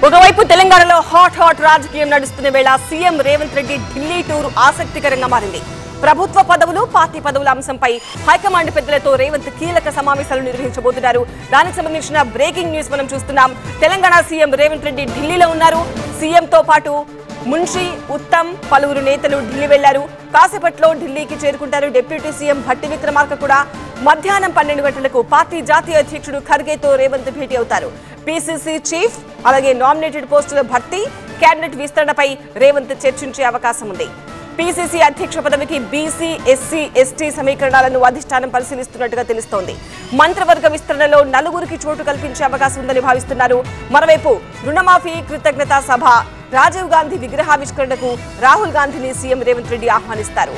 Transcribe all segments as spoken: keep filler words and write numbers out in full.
ఒకవైపు తెలంగాణలో hot hot రాజకీయం నడుస్తున్న వేళ సీఎం రేవంత్ రెడ్డి ఢిల్లీ టూర్ ఆసక్తికరంగా మారింది. ప్రభుత్వ పదవులు, పార్టీ పదవుల అంశంపై హైకమాండ్ పెద్దలతో రేవంత్ కీలక సమావేశాలు నిర్వహించబోతున్నారు. దానికి సంబంధించిన బ్రేకింగ్ న్యూస్ మనం చూస్తున్నాం. తెలంగాణ సీఎం రేవంత్ రెడ్డి ఢిల్లీలో ఉన్నారు. సీఎంతో పాటు మున్షి, ఉత్తమ్, పలువురు నేతలు ఢిల్లీ వెళ్లారు. కాసేపట్లో ఢిల్లీకి చేరుకుంటారు. డిప్యూటీ సీఎం భట్టి విక్రమార్క కూడా మధ్యాహ్నం పన్నెండు గంటలకు పార్టీ జాతీయ అధ్యక్షుడు ఖర్గేతో రేవంత్ భేటీ అవుతారు. పీసీసీ చీఫ్, అలాగే నామినేటెడ్ పోస్టుల భర్తీ, కేబినెట్ విస్తరణపై రేవంత్ చర్చించే అవకాశం ఉంది. పీసీసీ అధ్యక్ష పదవికి బీసీ, ఎస్సీ, ఎస్టీ సమీకరణాలను అధిష్టానం పరిశీలిస్తున్నట్టుగా తెలుస్తోంది. మంత్రివర్గ విస్తరణలో నలుగురికి చోటు కల్పించే అవకాశం ఉందని భావిస్తున్నారు. మరోవైపు రుణమాఫీ కృతజ్ఞతా సభ, రాజీవ్ గాంధీ విగ్రహావిష్కరణకు రాహుల్ గాంధీని సీఎం రేవంత్ రెడ్డి ఆహ్వానిస్తారు.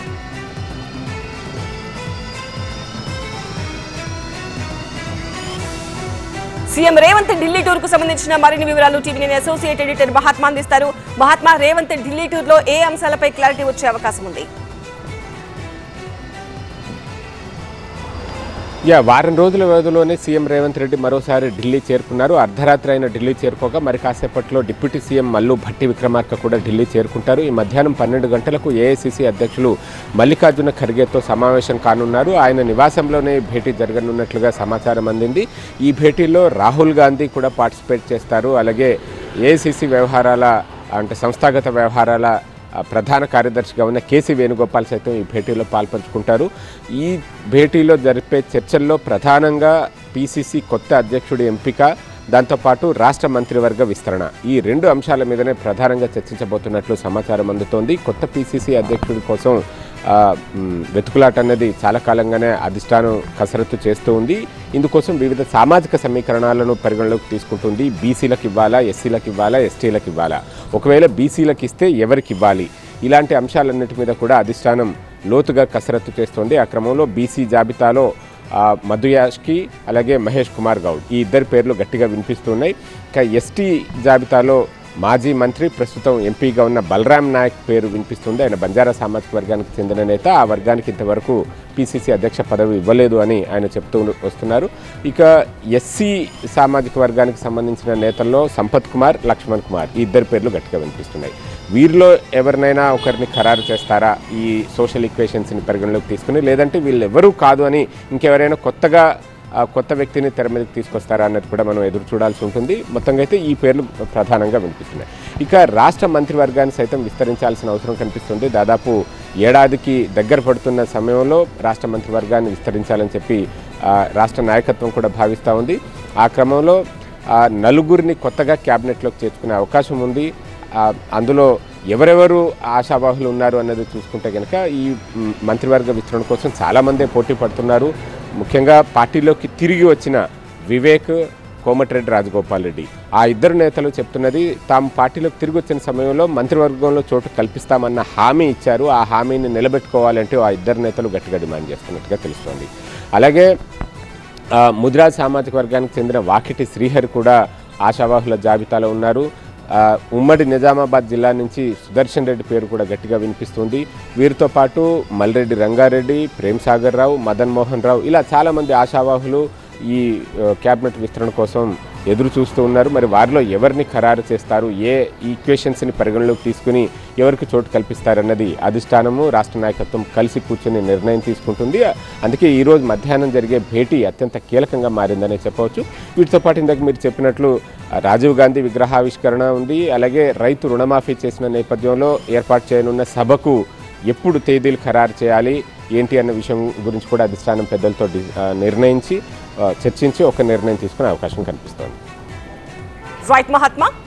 సీఎం రేవంత్ ఢిల్లీ టూర్ కు సంబంధించిన మరిన్ని వివరాలు TV nine associate editor Mahatma అందిస్తారు. మహాత్మా, రేవంత్ ఢిల్లీ టూర్ లో ఏ అంశాలపై క్లారిటీ వచ్చే అవకాశం ఉంది? యా వారం రోజుల వ్యవధిలోనే సీఎం రేవంత్ రెడ్డి మరోసారి ఢిల్లీ చేరుకున్నారు. అర్ధరాత్రి అయిన ఢిల్లీ చేరుకోగా మరి కాసేపట్లో డిప్యూటీ సీఎం మల్లు భట్టి విక్రమార్క కూడా ఢిల్లీ చేరుకుంటారు. ఈ మధ్యాహ్నం పన్నెండు గంటలకు ఏఐసీసీ అధ్యక్షులు మల్లికార్జున ఖర్గేతో సమావేశం కానున్నారు. ఆయన నివాసంలోనే భేటీ జరగనున్నట్లుగా సమాచారం అందింది. ఈ భేటీలో రాహుల్ గాంధీ కూడా పార్టిసిపేట్ చేస్తారు. అలాగే ఏఐసీసీ వ్యవహారాల అంటే సంస్థాగత వ్యవహారాల ప్రధాన కార్యదర్శిగా ఉన్న కేసీ వేణుగోపాల్ సైతం ఈ భేటీలో పాల్పంచుకుంటారు. ఈ భేటీలో జరిపే చర్చల్లో ప్రధానంగా పీసీసీ కొత్త అధ్యక్షుడి ఎంపిక, దాంతోపాటు రాష్ట్ర మంత్రివర్గ విస్తరణ, ఈ రెండు అంశాల మీదనే ప్రధానంగా చర్చించబోతున్నట్లు సమాచారం అందుతోంది. కొత్త పీసీసీ అధ్యక్షుడి కోసం వెతుకులాట అనేది చాలా కాలంగానే అధిష్టానం కసరత్తు చేస్తూ ఉంది. ఇందుకోసం వివిధ సామాజిక సమీకరణాలను పరిగణలోకి తీసుకుంటుంది. బీసీలకు ఇవ్వాలా, ఎస్సీలకు ఇవ్వాలా, ఎస్టీలకు ఇవ్వాలా, ఒకవేళ బీసీలకు ఇస్తే ఎవరికి ఇవ్వాలి, ఇలాంటి అంశాలన్నిటి మీద కూడా అధిష్టానం లోతుగా కసరత్తు చేస్తోంది. ఆ క్రమంలో బీసీ జాబితాలో మధు యాష్కి, అలాగే మహేష్ కుమార్ గౌడ్, ఈ ఇద్దరి పేర్లు గట్టిగా వినిపిస్తున్నాయి. ఇక ఎస్టీ జాబితాలో మాజీ మంత్రి, ప్రస్తుతం ఎంపీగా ఉన్న బలరాం నాయక్ పేరు వినిపిస్తుంది. ఆయన బంజారా సామాజిక వర్గానికి చెందిన నేత. ఆ వర్గానికి ఇంతవరకు పీసీసీ అధ్యక్ష పదవి ఇవ్వలేదు అని ఆయన చెప్తూ వస్తున్నారు. ఇక ఎస్సీ సామాజిక వర్గానికి సంబంధించిన నేతల్లో సంపత్ కుమార్, లక్ష్మణ్ కుమార్, ఈ ఇద్దరు పేర్లు గట్టిగా వినిపిస్తున్నాయి. వీరిలో ఎవరినైనా ఒకరిని ఖరారు చేస్తారా ఈ సోషల్ ఈక్వేషన్స్ని పరిగణలోకి తీసుకుని, లేదంటే వీళ్ళు ఎవరూ కాదు అని ఇంకెవరైనా కొత్తగా కొత్త వ్యక్తిని తెర మీదకి తీసుకొస్తారా అన్నది కూడా మనం ఎదురు చూడాల్సి ఉంటుంది. మొత్తంగా అయితే ఈ పేర్లు ప్రధానంగా వినిపిస్తున్నాయి. ఇక రాష్ట్ర మంత్రివర్గాన్ని సైతం విస్తరించాల్సిన అవసరం కనిపిస్తుంది. దాదాపు ఏడాదికి దగ్గర పడుతున్న సమయంలో రాష్ట్ర మంత్రివర్గాన్ని విస్తరించాలని చెప్పి రాష్ట్ర నాయకత్వం కూడా భావిస్తూ ఉంది. ఆ క్రమంలో నలుగురిని కొత్తగా క్యాబినెట్లోకి చేర్చుకునే అవకాశం ఉంది. అందులో ఎవరెవరు ఆశావాహులు ఉన్నారు అన్నది చూసుకుంటే కనుక ఈ మంత్రివర్గ విస్తరణ కోసం చాలామందే పోటీ పడుతున్నారు. ముఖ్యంగా పార్టీలోకి తిరిగి వచ్చిన వివేక్, కోమటిరెడ్డి రాజగోపాల్ రెడ్డి, ఆ ఇద్దరు నేతలు చెప్తున్నది తాము పార్టీలోకి తిరిగి వచ్చిన సమయంలో మంత్రివర్గంలో చోటు కల్పిస్తామన్న హామీ ఇచ్చారు. ఆ హామీని నిలబెట్టుకోవాలంటే ఆ ఇద్దరు నేతలు గట్టిగా డిమాండ్ చేస్తున్నట్టుగా తెలుస్తోంది. అలాగే ముదిరాజ్ సామాజిక వర్గానికి చెందిన వాకిటి శ్రీహరి కూడా ఆశావాహుల జాబితాలో ఉన్నారు. ఉమ్మడి నిజామాబాద్ జిల్లా నుంచి సుదర్శన్ రెడ్డి పేరు కూడా గట్టిగా వినిపిస్తుంది. వీరితో పాటు మల్రెడ్డి రంగారెడ్డి, ప్రేమ్ సాగర్ రావు, మదన్ మోహన్ రావు, ఇలా చాలామంది ఆశావాహులు ఈ క్యాబినెట్ విస్తరణ కోసం ఎదురు చూస్తూ ఉన్నారు. మరి వారిలో ఎవరిని ఖరారు చేస్తారు, ఏ ఈక్వేషన్స్ని పరిగణలోకి తీసుకుని ఎవరికి చోటు కల్పిస్తారన్నది అధిష్టానము, రాష్ట్ర నాయకత్వం కలిసి కూర్చొని నిర్ణయం తీసుకుంటుంది. అందుకే ఈరోజు మధ్యాహ్నం జరిగే భేటీ అత్యంత కీలకంగా మారిందనే చెప్పవచ్చు. వీటితో పాటు ఇందాక మీరు చెప్పినట్లు రాజీవ్ గాంధీ విగ్రహావిష్కరణ ఉంది. అలాగే రైతు రుణమాఫీ చేసిన నేపథ్యంలో ఏర్పాటు చేయనున్న సభకు ఎప్పుడు తేదీలు ఖరారు చేయాలి ఏంటి అన్న విషయం గురించి కూడా అధిష్టానం పెద్దలతో నిర్ణయించి చర్చించి ఒక నిర్ణయం తీసుకునే అవకాశం కనిపిస్తోంది. రైట్ మహాత్మా.